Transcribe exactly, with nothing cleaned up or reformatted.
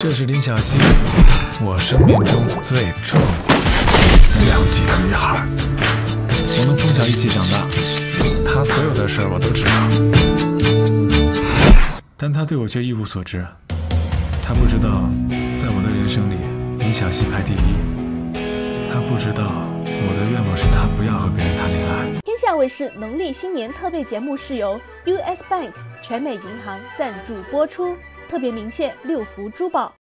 这是林小溪，我生命中最壮亮丽的女孩。我们从小一起长大，她所有的事儿我都知道，但她对我却一无所知。她不知道，在我的人生里，林小溪排第一。她不知道，我的愿望是她不要和别人谈恋爱。 天下卫视农历新年特备节目是由 U S Bank 全美银行赞助播出，特别鸣谢六福珠宝。